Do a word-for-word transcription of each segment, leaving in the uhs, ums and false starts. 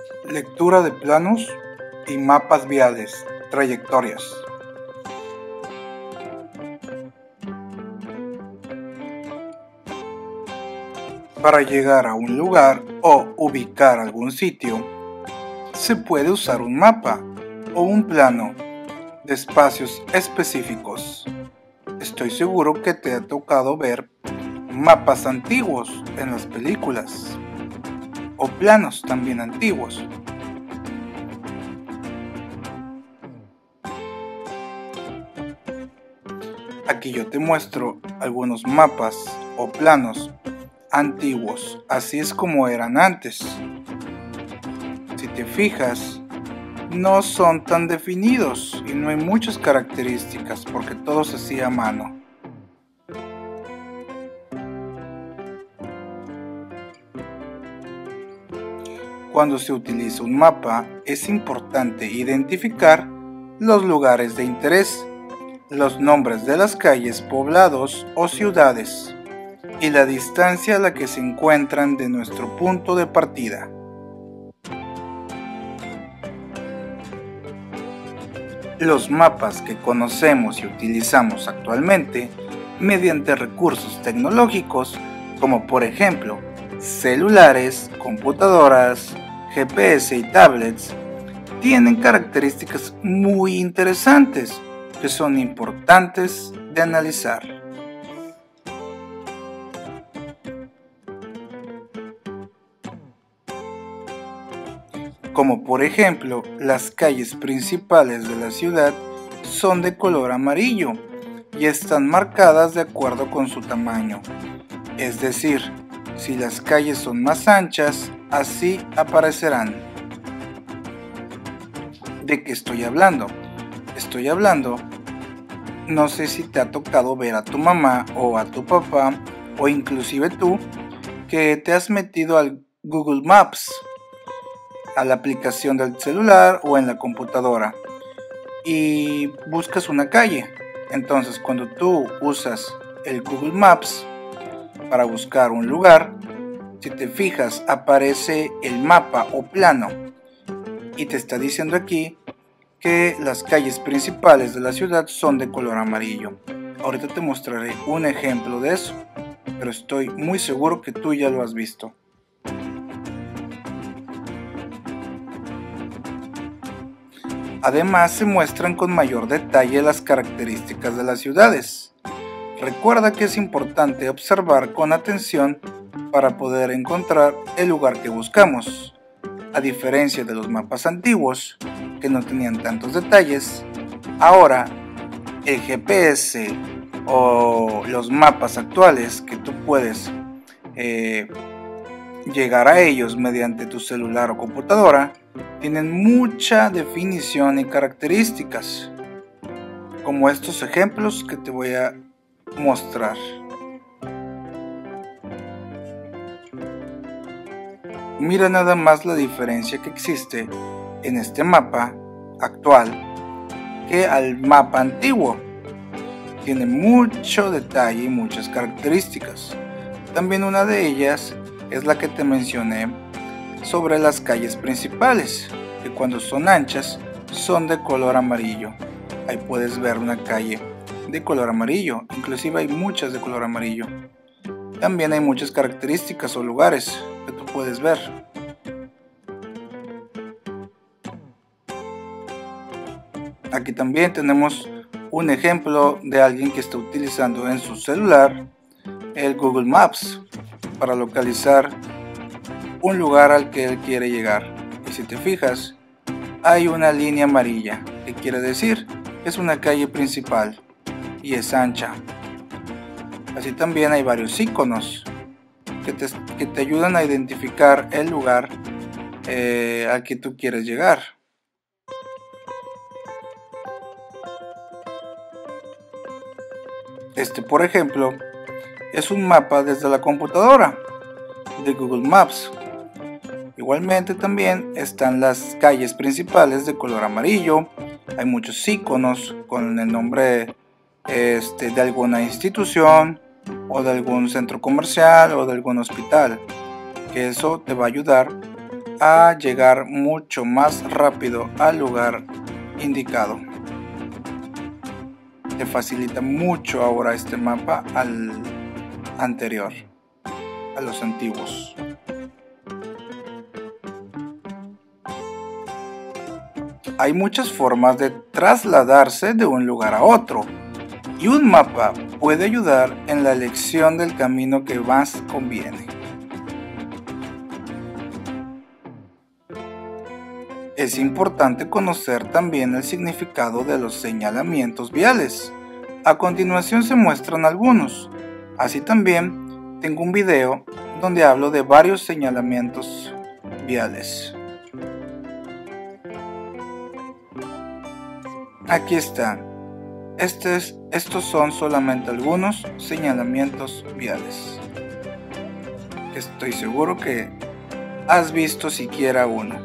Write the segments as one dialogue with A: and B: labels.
A: Lectura de planos y mapas viales, trayectorias. Para llegar a un lugar o ubicar algún sitio, se puede usar un mapa o un plano de espacios específicos. Estoy seguro que te ha tocado ver mapas antiguos en las películas o planos también antiguos. Aquí yo te muestro algunos mapas o planos antiguos, así es como eran antes. Si te fijas, no son tan definidos y no hay muchas características porque todo se hacía a mano. Cuando se utiliza un mapa, es importante identificar los lugares de interés, los nombres de las calles, poblados o ciudades, y la distancia a la que se encuentran de nuestro punto de partida. Los mapas que conocemos y utilizamos actualmente mediante recursos tecnológicos como por ejemplo celulares, computadoras, G P S y tablets, tienen características muy interesantes que son importantes de analizar. Como por ejemplo, las calles principales de la ciudad son de color amarillo y están marcadas de acuerdo con su tamaño. Es decir, si las calles son más anchas, así aparecerán. ¿De qué estoy hablando? Estoy hablando, no sé si te ha tocado ver a tu mamá o a tu papá, o inclusive tú, que te has metido al Google Maps, a la aplicación del celular o en la computadora y buscas una calle. Entonces cuando tú usas el Google Maps para buscar un lugar, si te fijas aparece el mapa o plano y te está diciendo aquí que las calles principales de la ciudad son de color amarillo. Ahorita te mostraré un ejemplo de eso, pero estoy muy seguro que tú ya lo has visto. Además, se muestran con mayor detalle las características de las ciudades. Recuerda que es importante observar con atención para poder encontrar el lugar que buscamos. A diferencia de los mapas antiguos, que no tenían tantos detalles, ahora el G P S o los mapas actuales que tú puedes eh, llegar a ellos mediante tu celular o computadora, tienen mucha definición y características, como estos ejemplos que te voy a mostrar. Mira nada más la diferencia que existe en este mapa actual que al mapa antiguo. Tiene mucho detalle y muchas características. También una de ellas es la que te mencioné sobre las calles principales, que cuando son anchas son de color amarillo. Ahí puedes ver una calle de color amarillo, inclusive hay muchas de color amarillo. También hay muchas características o lugares que tú puedes ver. Aquí también tenemos un ejemplo de alguien que está utilizando en su celular el Google Maps para localizar un lugar al que él quiere llegar. Y si te fijas, hay una línea amarilla, que quiere decir que es una calle principal y es ancha. Así también hay varios iconos que te, que te ayudan a identificar el lugar eh, al que tú quieres llegar. Este, por ejemplo, es un mapa desde la computadora de Google Maps. Igualmente también están las calles principales de color amarillo. Hay muchos iconos con el nombre este, de alguna institución o de algún centro comercial o de algún hospital, que eso te va a ayudar a llegar mucho más rápido al lugar indicado. Te facilita mucho ahora este mapa al anterior, a los antiguos. Hay muchas formas de trasladarse de un lugar a otro, y un mapa puede ayudar en la elección del camino que más conviene. Es importante conocer también el significado de los señalamientos viales. A continuación se muestran algunos. Así también tengo un video donde hablo de varios señalamientos viales. Aquí está. Este es, estos son solamente algunos señalamientos viales. Estoy seguro que has visto siquiera uno.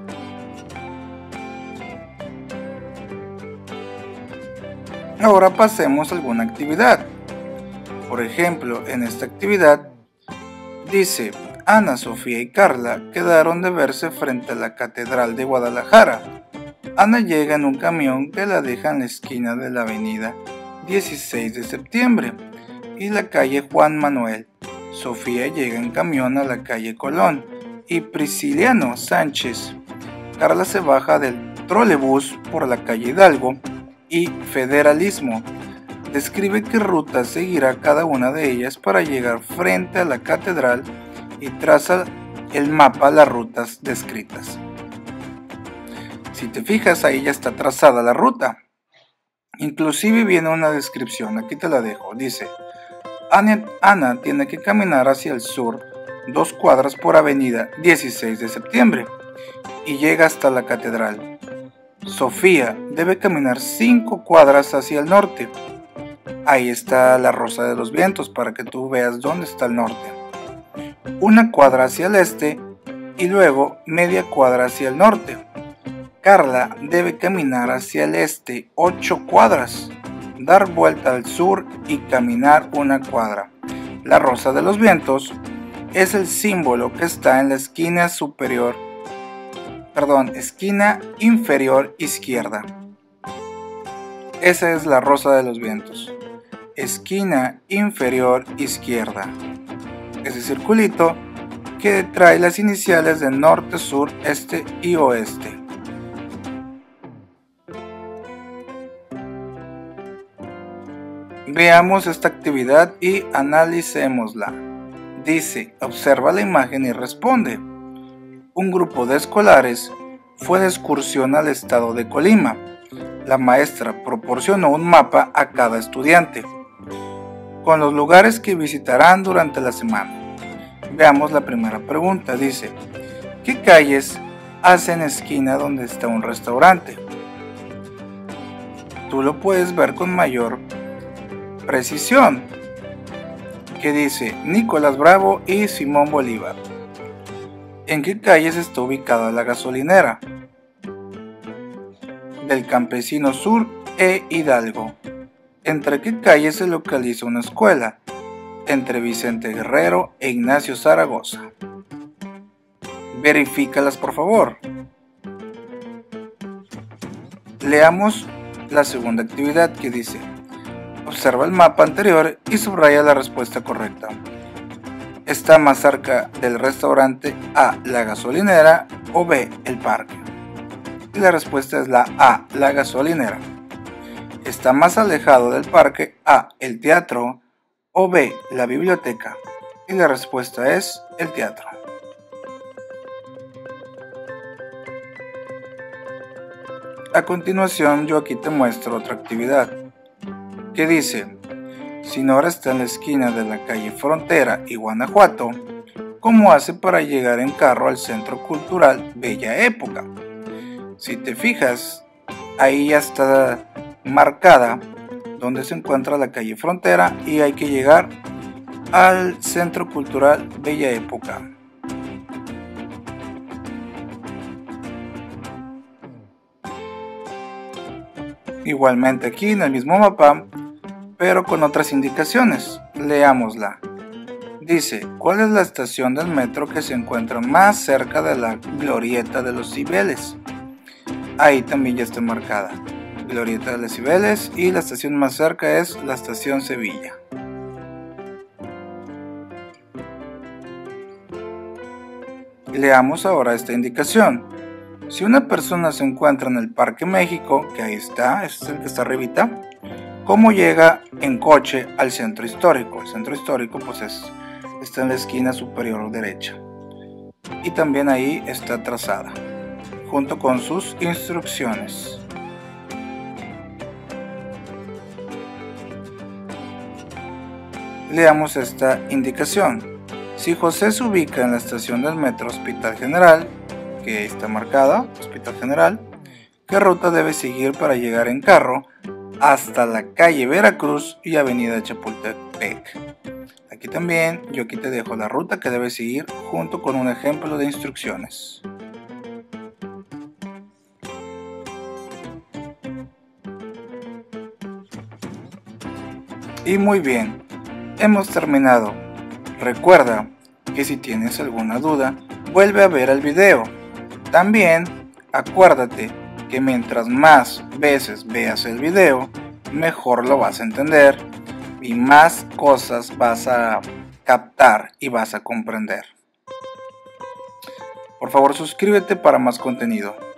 A: Ahora pasemos a alguna actividad. Por ejemplo, en esta actividad dice: Ana, Sofía y Carla quedaron de verse frente a la Catedral de Guadalajara. Ana llega en un camión que la deja en la esquina de la avenida dieciséis de septiembre y la calle Juan Manuel. Sofía llega en camión a la calle Colón y Prisciliano Sánchez. Carla se baja del trolebús por la calle Hidalgo y Federalismo. Describe qué ruta seguirá cada una de ellas para llegar frente a la catedral y traza el mapa las rutas descritas. Si te fijas, ahí ya está trazada la ruta. Inclusive viene una descripción, aquí te la dejo. Dice: Ana, Ana tiene que caminar hacia el sur dos cuadras por avenida dieciséis de septiembre y llega hasta la catedral. Sofía debe caminar cinco cuadras hacia el norte. Ahí está la Rosa de los Vientos para que tú veas dónde está el norte. Una cuadra hacia el este y luego media cuadra hacia el norte. Carla debe caminar hacia el este ocho cuadras, dar vuelta al sur y caminar una cuadra. La Rosa de los Vientos es el símbolo que está en la esquina superior Perdón, esquina inferior izquierda. Esa es la Rosa de los Vientos. Esquina inferior izquierda. Ese circulito que trae las iniciales de norte, sur, este y oeste. Veamos esta actividad y analicémosla. Dice: observa la imagen y responde. Un grupo de escolares fue de excursión al estado de Colima. La maestra proporcionó un mapa a cada estudiante con los lugares que visitarán durante la semana. Veamos la primera pregunta. Dice: ¿qué calles hacen esquina donde está un restaurante? Tú lo puedes ver con mayor precisión. Que dice Nicolás Bravo y Simón Bolívar. ¿En qué calles está ubicada la gasolinera? Del Campesino Sur e Hidalgo. ¿Entre qué calles se localiza una escuela? Entre Vicente Guerrero e Ignacio Zaragoza. Verifícalas, por favor. Leamos la segunda actividad que dice: observa el mapa anterior y subraya la respuesta correcta. ¿Está más cerca del restaurante A, la gasolinera, o B, el parque? Y la respuesta es la A, la gasolinera. ¿Está más alejado del parque A, el teatro, o B, la biblioteca? Y la respuesta es el teatro. A continuación, yo aquí te muestro otra actividad que dice: si Nora está en la esquina de la calle Frontera y Guanajuato, ¿cómo hace para llegar en carro al Centro Cultural Bella Época? Si te fijas, ahí ya está marcada donde se encuentra la calle Frontera y hay que llegar al Centro Cultural Bella Época. Igualmente aquí en el mismo mapa, pero con otras indicaciones. Leámosla. Dice, ¿cuál es la estación del metro que se encuentra más cerca de la Glorieta de los Cibeles? Ahí también ya está marcada. Glorieta de los Cibeles, y la estación más cerca es la estación Sevilla. Leamos ahora esta indicación. Si una persona se encuentra en el Parque México, que ahí está, este es el que está arribita, ¿cómo llega en coche al centro histórico? El centro histórico pues es, está en la esquina superior derecha. Y también ahí está trazada, junto con sus instrucciones. Leamos esta indicación. Si José se ubica en la estación del metro Hospital General, que ahí está marcada, Hospital General, ¿qué ruta debe seguir para llegar en carro hasta la calle Veracruz y avenida Chapultepec? Aquí también, yo aquí te dejo la ruta que debes seguir junto con un ejemplo de instrucciones. Y muy bien, hemos terminado. Recuerda que si tienes alguna duda, vuelve a ver el video. También acuérdate que mientras más veces veas el video, mejor lo vas a entender y más cosas vas a captar y vas a comprender. Por favor, suscríbete para más contenido.